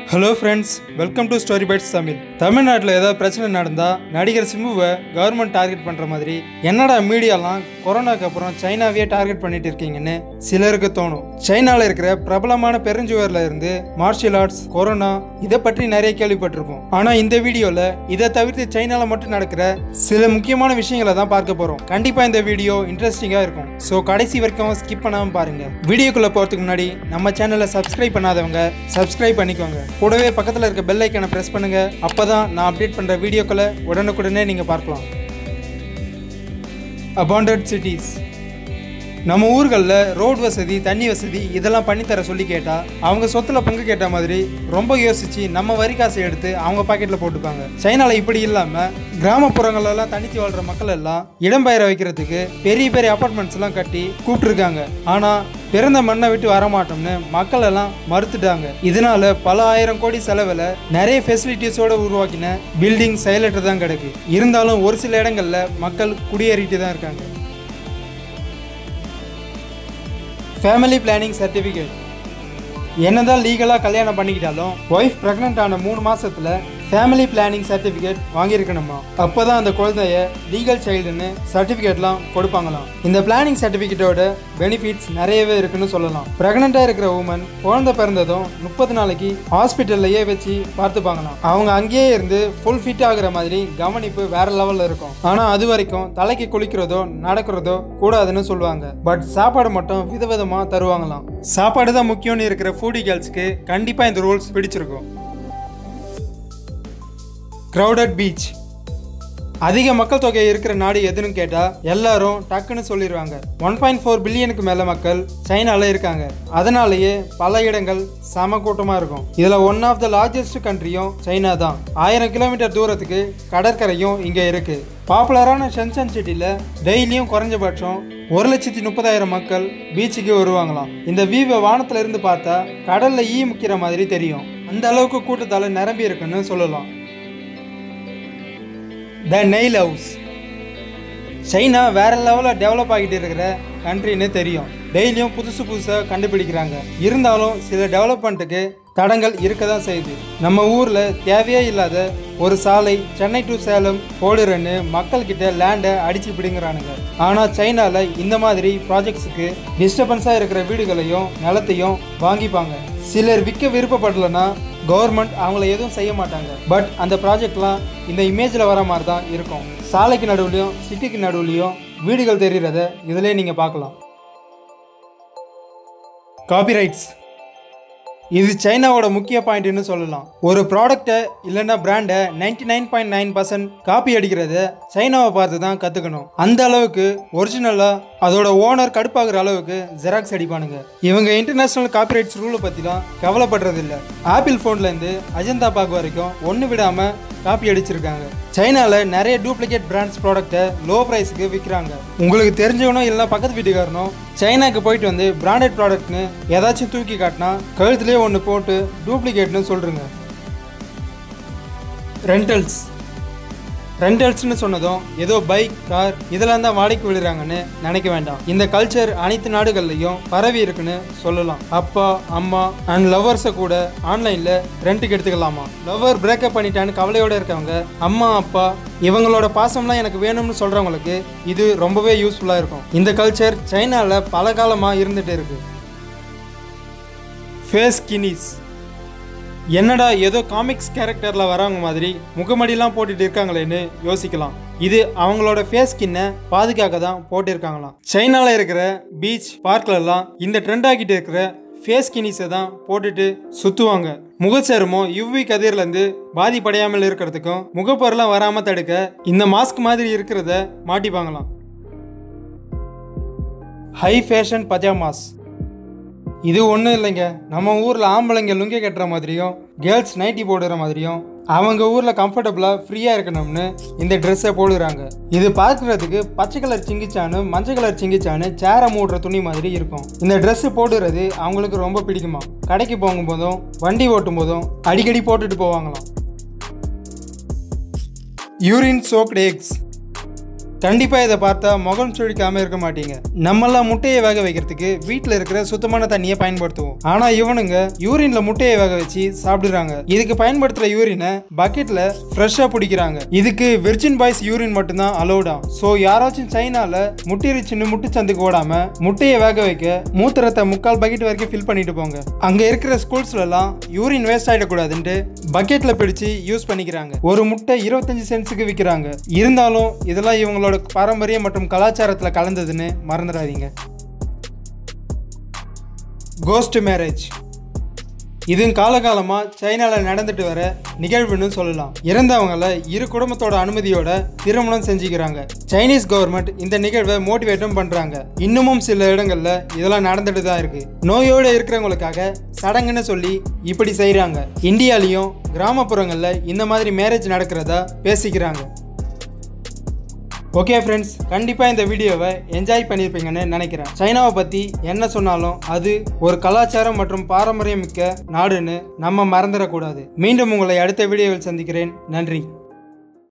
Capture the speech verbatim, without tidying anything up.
Hello friends, welcome to Story Bites Tamil. தமிழ்நாட்டில் ஏதாவது பிரச்சனை நடந்தா நடிகர் சிம்புவை கவர்மெண்ட் டார்கெட் பண்ற மாதிரி என்னடா மீடியாலாம் கொரோனாக்கு அப்புறம் சைனாவே டார்கெட் பண்ணிட்டு இருக்கீங்கன்னு சிலருக்கு தோணும். சைனால இருக்கிற பிரபலமான பெருஞ்சுவர்ல இருந்து மார்ஷியல் ஆர்ட்ஸ், கொரோனா இதை பற்றி நிறைய கேள்விப்பட்டிருப்போம். ஆனா இந்த வீடியோல இதை தவிர்த்து சைனால மட்டும் நடக்கிற சில முக்கியமான விஷயங்களை தான் பார்க்க போறோம். கண்டிப்பா இந்த வீடியோ இன்ட்ரெஸ்டிங்கா இருக்கும். ஸோ கடைசி வரைக்கும் ஸ்கிப் பண்ணாம பாருங்க. வீடியோக்குள்ள போறதுக்கு முன்னாடி நம்ம சேனலை சப்ஸ்கிரைப் பண்ணாதவங்க சப்ஸ்கிரைப் பண்ணிக்கோங்க. கூடவே பக்கத்துல இருக்க பெல் ஐகானை பிரஸ் பண்ணுங்க. அப்பதான் நான் அப்டேட் பண்ற வீடியோக்களை உடனுக்குடனே நீங்க பார்க்கலாம். Abandoned cities. நம்ம ஊர்களில் ரோடு வசதி, தண்ணி வசதி இதெல்லாம் பண்ணித்தர சொல்லி கேட்டால் அவங்க சொத்துல பங்கு கேட்ட மாதிரி ரொம்ப யோசிச்சு நம்ம வரி காசை எடுத்து அவங்க பாக்கெட்டில் போட்டுப்பாங்க. சைனாவில் இப்படி இல்லாமல் கிராமப்புறங்களெல்லாம் தனித்து வாழ்கிற மக்கள் எல்லாம் இடம்பெயர வைக்கிறதுக்கு பெரிய பெரிய அப்பார்ட்மெண்ட்ஸ் எல்லாம் கட்டி கூப்பிட்டுருக்காங்க. ஆனால் பிறந்த மண்ணை விட்டு வரமாட்டோம்னு மக்கள் எல்லாம் மறுத்துட்டாங்க. இதனால பல ஆயிரம் கோடி செலவில் நிறைய ஃபெசிலிட்டிஸோட உருவாக்கின பில்டிங் செயலற்று தான் கிடக்கு. இருந்தாலும் ஒரு சில இடங்கள்ல மக்கள் குடியேறிட்டு தான் இருக்காங்க. Family planning certificate. என்னதான் லீகலாக கல்யாணம் பண்ணிக்கிட்டாலும் ஒய்ஃப் ப்ரெக்னென்ட் ஆன மூணு மாசத்துல ஃபேமிலி பிளானிங் சர்டிஃபிகேட் வாங்கியிருக்கணுமா? அப்போதான் அந்த குழந்தைய லீகல் சைல்டுன்னு சர்டிஃபிகேட்லாம் கொடுப்பாங்களாம். இந்த பிளானிங் சர்டிஃபிகேட்டோட பெனிஃபிட்ஸ் நிறையவே இருக்குன்னு சொல்லலாம். ப்ரெக்னெண்ட்டாக இருக்கிற உமன் குழந்தை பிறந்ததும் முப்பது நாளைக்கு ஹாஸ்பிட்டல்லையே வச்சு பார்த்துப்பாங்களாம். அவங்க அங்கேயே இருந்து ஃபுல் ஃபிட் ஆகுற மாதிரி கவனிப்பு வேற லெவலில் இருக்கும். ஆனால் அது வரைக்கும் தலைக்கு குளிக்கிறதோ நடக்கிறதோ கூடாதுன்னு சொல்லுவாங்க. பட் சாப்பாடு மட்டும் விதவிதமாக தருவாங்களாம். சாப்பாடு தான் முக்கியம்னு இருக்கிற ஃபுடி கேர்ள்ஸ்க்கு கண்டிப்பாக இந்த ரூல்ஸ் பிடிச்சிருக்கும். Crowded beach. அதிக மக்கள் தொகை இருக்கிற நாடு எதுன்னு கேட்டால் எல்லாரும் டக்குன்னு சொல்லிடுவாங்க. ஒன் பாயிண்ட் ஃபோர் பில்லியனுக்கு மேலே மக்கள் சைனால இருக்காங்க. அதனாலேயே பல இடங்கள் சம கூட்டமாக இருக்கும். இதில் ஒன் ஆஃப் த லார்ஜஸ்ட் கண்ட்ரியும் சைனா தான். ஆயிரம் கிலோமீட்டர் தூரத்துக்கு கடற்கரையும் இங்கே இருக்கு. பாப்புலரான ஷென்சன் சிட்டியில் டெய்லியும் குறைஞ்சபட்சம் ஒரு லட்சத்தி முப்பதாயிரம் மக்கள் பீச்சுக்கு வருவாங்களாம். இந்த வியூவை வானத்துல இருந்து பார்த்தா கடல்ல ஈ முக்கிற மாதிரி தெரியும். அந்த அளவுக்கு கூட்டத்தால நிரம்பி இருக்குன்னு சொல்லலாம். த நெயில் ஹவுஸ். சைனா வேற லெவலில் டெவலப் ஆகிட்டு இருக்கிற கண்ட்ரின்னு தெரியும். டெய்லியும் புதுசு புதுசாக கண்டுபிடிக்கிறாங்க. இருந்தாலும் சில டெவலப்மெண்ட்டுக்கு தடங்கள் இருக்க தான் செய்யுது. நம்ம ஊரில் தேவையே இல்லாத ஒரு சாலை சென்னை டு சேலம் போடுறன்னு மக்கள்கிட்ட லேண்டை அடிச்சு பிடிங்கிறானுங்க. ஆனால் சைனாவில் இந்த மாதிரி ப்ராஜெக்ட்ஸுக்கு டிஸ்டர்பன்ஸாக இருக்கிற வீடுகளையும் நிலத்தையும் வாங்கிப்பாங்க. சிலர் விற்க விருப்பப்படலைன்னா கவர்மெண்ட் அவங்கள எதுவும் செய்ய மாட்டாங்க. பட் அந்த ப்ராஜெக்ட்லாம் இந்த இமேஜில் வர மாதிரி தான் இருக்கும். சாலைக்கு நடுவுலையும் சிட்டிக்கு நடுவுலையும் வீடுகள் தெரிகிறத இதிலே நீங்கள் பார்க்கலாம். காப்பிரைட்ஸ். இது சைனாவோட முக்கிய பாயிண்ட்னு சொல்லலாம். ஒரு ப்ராடக்டை இல்லைன்னா பிராண்டை ninety nine point nine percent copy அடிக்கிறத சைனாவை பார்த்து தான் கற்றுக்கணும். அந்த அளவுக்கு ஒரிஜினலாக அதோட ஓனர் கடுப்பாகிற அளவுக்கு ஜெராக்ஸ் அடிப்பானுங்க. இவங்க இன்டர்நேஷனல் காப்பிரைட்ஸ் ரூலை பற்றிலாம் கவலைப்படுறது இல்லை. ஆப்பிள் ஃபோன்லேருந்து அஜந்தா பாக் வரைக்கும் ஒன்று விடாமல் காப்பி அடிச்சிருக்காங்க. சைனாவில் நிறைய டூப்ளிகேட் பிராண்ட்ஸ் ப்ராடக்டை லோ ப்ரைஸுக்கு விற்கிறாங்க. உங்களுக்கு தெரிஞ்சவனும் இல்லை பக்கத்து வீட்டுக்காரனும் சைனாக்கு போயிட்டு வந்து பிராண்டட் ப்ராடக்ட்னு ஏதாச்சும் தூக்கி காட்டினா கழுத்துலேயே ஒன்று போட்டு டூப்ளிகேட்னு சொல்கிறேங்க. ரெண்டல்ஸ். ரெண்டல்ஸ்னு சொன்னதும் ஏதோ பைக், கார் இதெல்லாம் தான் வாடகைக்கு விடுறாங்கன்னு நினைக்க வேண்டாம். இந்த கல்ச்சர் அனைத்து நாடுகள்லையும் பரவி இருக்குன்னு சொல்லலாம். அப்பா, அம்மா அண்ட் லவ்வர்ஸை கூட ஆன்லைனில் ரெண்ட்டுக்கு எடுத்துக்கலாமா? லவ்வர் பிரேக்கப் பண்ணிட்டான்னு கவலையோட இருக்கவங்க அம்மா, அப்பா இவங்களோட பாசம்லாம் எனக்கு வேணும்னு சொல்கிறவங்களுக்கு இது ரொம்பவே யூஸ்ஃபுல்லாக இருக்கும். இந்த கல்ச்சர் சைனாவில் பல காலமாக இருந்துகிட்டு இருக்கு. ஃபேஸ் கினிஸ். என்னடா ஏதோ காமிக்ஸ் கேரக்டரில் வரவங்க மாதிரி முகமடியெல்லாம் போட்டுட்டு இருக்காங்களேன்னு யோசிக்கலாம். இது அவங்களோட ஃபேஸ் ஸ்கின்னை பாதுகாக்க தான் போட்டிருக்காங்களாம். சைனாவில் இருக்கிற பீச், பார்க்லெல்லாம் இந்த ட்ரெண்ட் ஆகிட்டு இருக்கிற ஃபேஸ் கினிஸை தான் போட்டுட்டு சுற்றுவாங்க. முகச்சருமம் யூவி கதிர்லேருந்து பாதிப்படையாமல் இருக்கிறதுக்கும் முகப்பொருளாம் வராமல் தடுக்க இந்த மாஸ்க் மாதிரி இருக்கிறத மாட்டிப்பாங்களாம். High fashion pyjamas. இது ஒன்றும் இல்லைங்க. நம்ம ஊரில் ஆம்பளைங்க லுங்கி கட்டுற மாதிரியும் கேர்ள்ஸ் நைட்டி போடுற மாதிரியும் அவங்க ஊரில் கம்ஃபர்டபுளாக ஃப்ரீயாக இருக்கணும்னு இந்த ட்ரெஸ்ஸை போடுறாங்க. இது பார்க்குறதுக்கு பச்சை கலர் சிங்கிச்சானு மஞ்சள் கலர் சிங்கிச்சானு சேரை மூடுற துணி மாதிரி இருக்கும். இந்த ட்ரெஸ்ஸு போடுறது அவங்களுக்கு ரொம்ப பிடிக்குமா. கடைக்கு போகும்போதும் வண்டி ஓட்டும் போதும் அடிக்கடி போட்டுட்டு போவாங்களாம். Urine shocked X. கண்டிப்பா இதை பார்த்தா முகம் சுழிக்காம இருக்க மாட்டீங்க. நம்மெல்லாம் முட்டையை வேக வைக்கிறதுக்கு வீட்டுல இருக்கிற சுத்தமான தண்ணியை பயன்படுத்துவோம். ஆனா இவனுங்க யூரின்ல முட்டையை வேக வச்சு சாப்பிடுறாங்க. இதுக்கு பயன்படுத்துற யூரினை பக்கெட்ல ஃப்ரெஷ்ஷா பிடிக்கிறாங்க. இதுக்கு விர்ஜின் பாய்ஸ் யூரின் மட்டும்தான் அலோடா. சோ யாராச்சும் சைனால முட்டிரிச்சுன்னு முட்டு சந்துக்கு ஓடாம முட்டையை வேக வைக்க மூத்திரத்தை முக்கால் பக்கெட் வரைக்கும் ஃபில் பண்ணிட்டு போங்க. அங்க இருக்கிற ஸ்கூல்ஸ்ல எல்லாம் யூரின் வேஸ்ட் ஆயிடக்கூடாதுன்ட்டு பக்கெட்ல பிடிச்சு யூஸ் பண்ணிக்கிறாங்க. ஒரு முட்டை இருபத்தஞ்சு சென்ட்ஸுக்கு விற்கிறாங்க. இருந்தாலும் இதெல்லாம் இவங்களோட பாரம்பரியம் மற்றும் கலாச்சாரத்துல கலந்ததுன்னு மறந்துடாதீங்க. கோஸ்ட் மேரேஜ் இது காலகாலமா சைனால நடந்துட்டு வர நிகழ்வுன்னு சொல்லலாம். இறந்தவங்களை இரு குடும்பத்தோட அனுமதியோட திருமணம் செஞ்சுக்கிறாங்க. சைனீஸ் கவர்மெண்ட் இந்த நிகழ்வை மோட்டிவேட்டும் பண்றாங்க. இன்னமும் சில இடங்கள்ல இதெல்லாம் நடந்துட்டு தான் இருக்கு. நோயோட இருக்கிறவங்களுக்காக சடங்குன்னு சொல்லி இப்படி செய்யறாங்க. இந்தியாலையும் கிராமப்புறங்கள்ல இந்த மாதிரி மேரேஜ் நடக்கிறதா பேசிக்கிறாங்க. ஓகே ஃப்ரெண்ட்ஸ், கண்டிப்பாக இந்த வீடியோவை என்ஜாய் பண்ணியிருப்பீங்கன்னு நினைக்கிறேன். சைனாவை பற்றி என்ன சொன்னாலும் அது ஒரு கலாச்சாரம் மற்றும் பாரம்பரியம் மிக்க நாடுன்னு நம்ம மறந்துடக்கூடாது. மீண்டும் உங்களை அடுத்த வீடியோவில் சந்திக்கிறேன். நன்றி.